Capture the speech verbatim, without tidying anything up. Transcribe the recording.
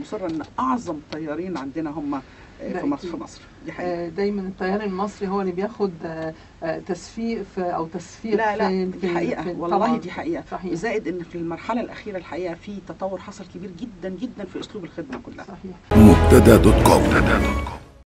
مصره ان اعظم طيارين عندنا هم في مصر في مصر دي حقيقة. دايما الطيار المصري هو اللي بياخد تسفيق في او تسفير لا لا في دي حقيقه في والله دي حقيقه صحيح. زائد ان في المرحله الاخيره الحقيقه في تطور حصل كبير جدا جدا في اسلوب الخدمه كلها. صحيح. مبتدا دوت كوم.